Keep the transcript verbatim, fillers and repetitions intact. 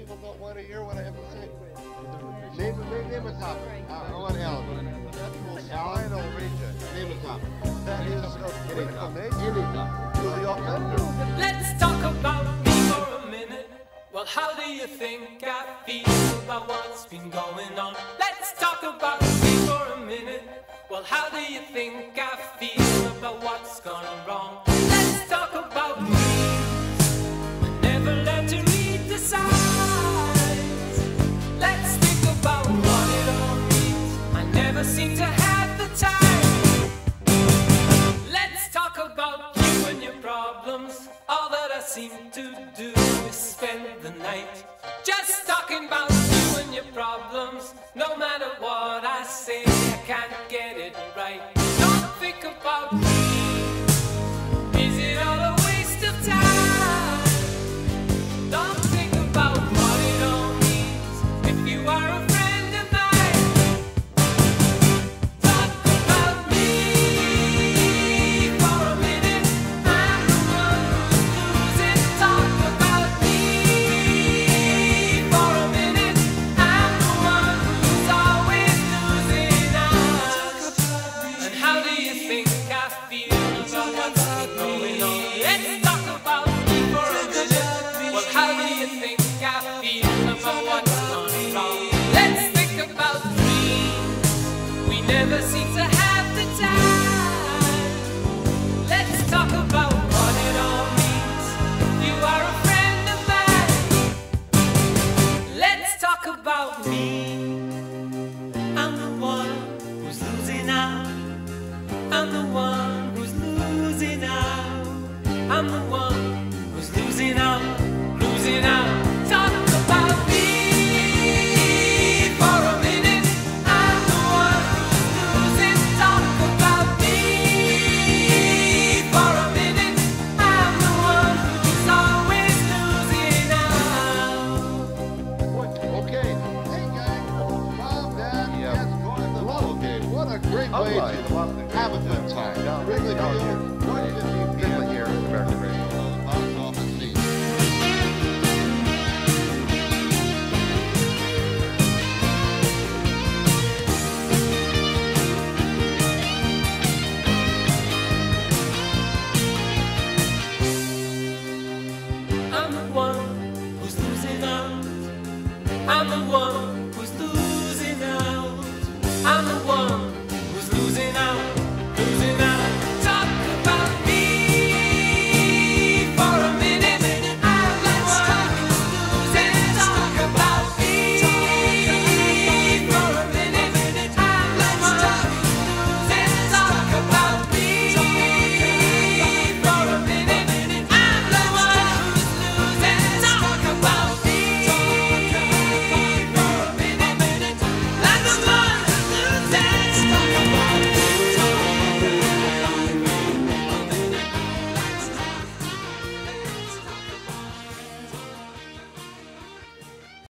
people don't want to hear what I have to say. Name, name, name a topic. Uh, I want Alan. Alan, I'll read you. Name a topic. That is of critical nature to the offender. Let's talk about me for a minute. Well, how do you think I feel about what's been going on? Let's talk about me for a minute. Well, how do you think I feel about what's gone wrong? Let's talk about me. I never learned to read the signs. Let's think about what it all means. I never seem to have the time. Let's talk about you and your problems. All that I seem to do is spend the night just talking about you and your problems. No matter what I say, I can't get it right. Don't think about me. Is it all a waste of time? Don't think about what it all means. If you are a friend of mine, talk about me for a minute. I'm the one who's losing. Talk about me for a minute. I'm the one who's always losing out. And how do you think I feel about what's going on? Let's talk about me for a minute. Well, how do you think I feel about what's gone wrong? Let's think about dreams. We never seem to have the time. Let's talk about what it all means. You are a friend of mine. Let's talk about me. I'm the one who's losing out. I'm the one who's losing out. I'm the one who's losing out, losing out. Talk about me for a minute. I'm the one who's losing. Talk about me for a minute. I'm the one who's always losing out. Okay. Hey, guys. Mom, Dad, Yeah. yes, going to love game. What a great way Alright. to have a good time. Really No, feel you're- what did you feel Different year, American radio. box office seats? I'm the one who's losing out. I'm the one